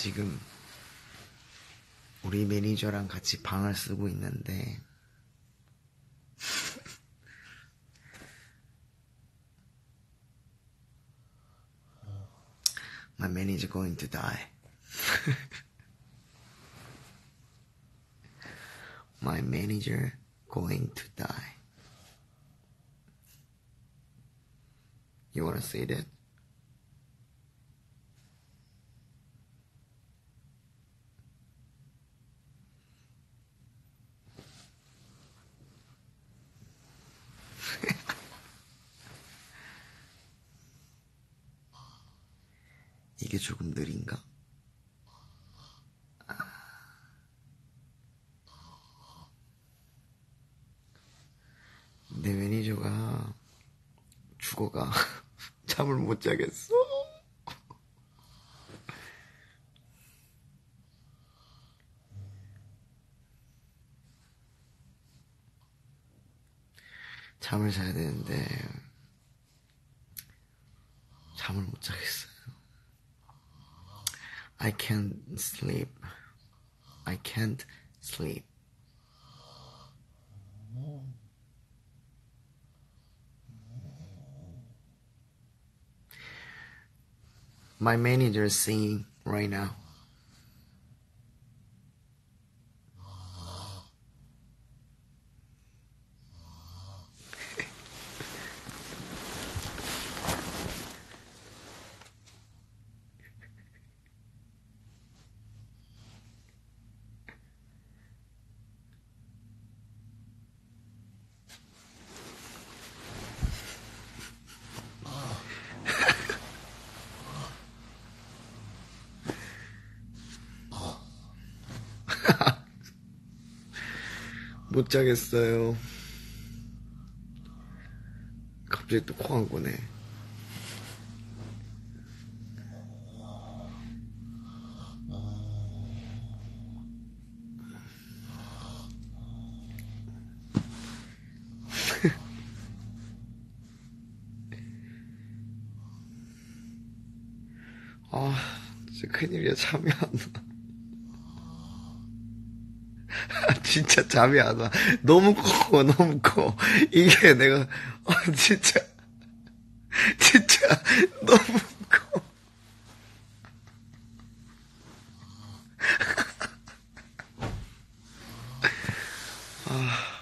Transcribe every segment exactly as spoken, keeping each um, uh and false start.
지금 우리 매니저랑 같이 방을 쓰고 있는데 My manager going to die. My manager going to die. You wanna say that? 이게 조금 느린가? 내 매니저가 죽어가 잠을 못 자겠어. 잠을 자야 되는데 잠을 못 자겠어요. I can't sleep. I can't sleep. My manager is singing right now. 못 자겠어요. 갑자기 또 코 안 고네. 아, 진짜 큰일이야. 잠이 안 와. 진짜 잠이 안 와. 너무 커, 너무 커. 이게 내가, 아, 진짜, 진짜, 너무 커. 아.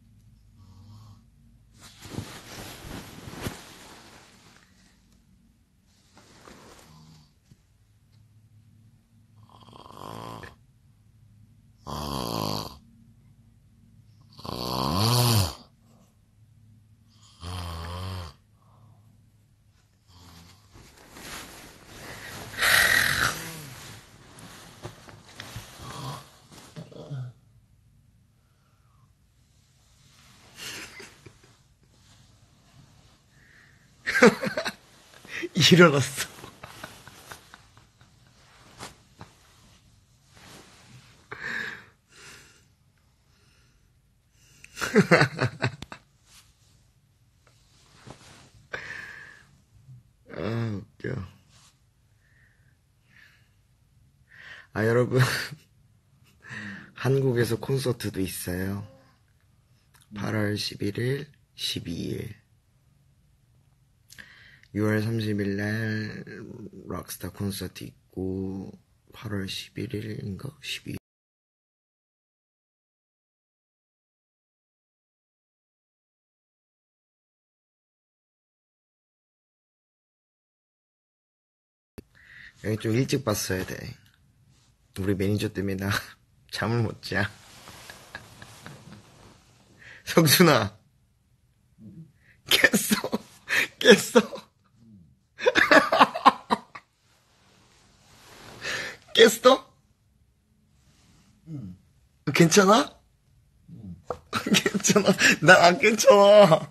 일어났어. 아, 웃겨. 아, 여러분. 한국에서 콘서트도 있어요. 팔월 십일일, 십이일. 유월 삼십일 날 락스타 콘서트 있고 팔월 십일일인가? 십이일. 여기 좀 일찍 봤어야 돼. 우리 매니저 때문에 나 잠을 못 자. 성준아, 깼어, 깼어. 깼어? 응. 괜찮아? 응. 괜찮아. 난 안 괜찮아.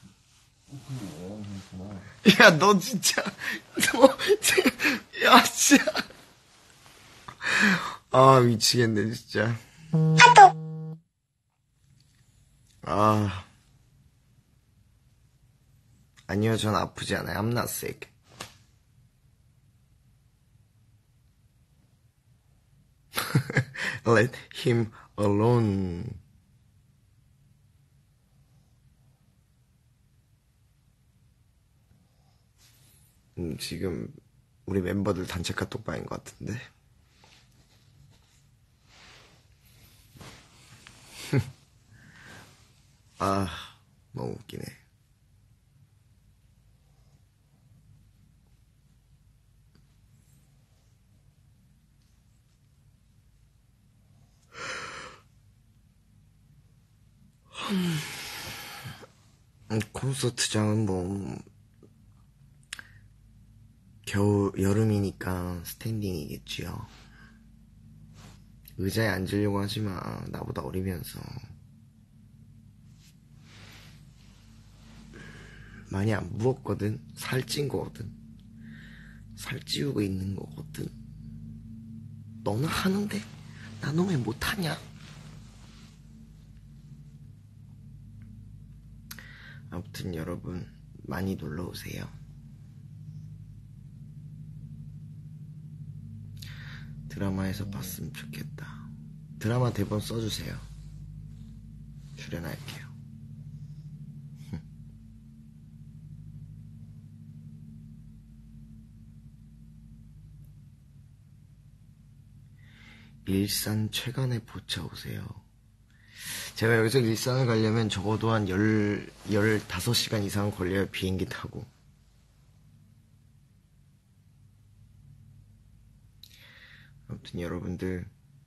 야, 너 진짜, 너, 야, 진짜. 아, 미치겠네, 진짜. 하도. 아. 아니요, 전 아프지 않아요. I'm not sick. Let him alone. 음, 지금 우리 멤버들 단체 카톡방인 것 같은데. 아, 너무 웃기네. 음, 콘서트장은 뭐 겨울 여름이니까 스탠딩이겠지요. 의자에 앉으려고 하지마. 나보다 어리면서. 많이 안 부었거든. 살찐 거거든. 살찌우고 있는 거거든. 너는 하는데 나는 왜 못하냐? 아무튼 여러분 많이 놀러오세요. 드라마에서 봤으면 좋겠다. 드라마 대본 써주세요. 출연할게요. 일산 최간에 보차 오세요. 제가 여기서 일산을 가려면 적어도 한 열, 열다섯 시간 이상 걸려요. 비행기 타고. 아무튼 여러분들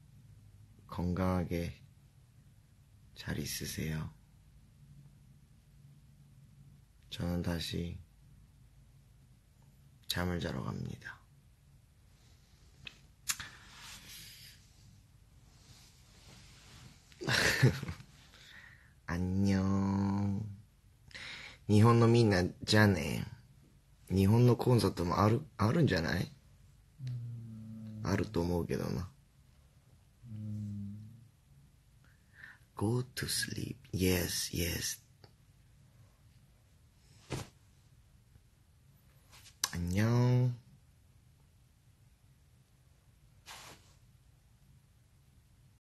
건강하게 잘 있으세요. 저는 다시 잠을 자러 갑니다. 안녕. 日本のみんなじゃあね。日本のコンサートもある、あるんじゃない？あると思うけどな。Go to sleep. Yes, yes.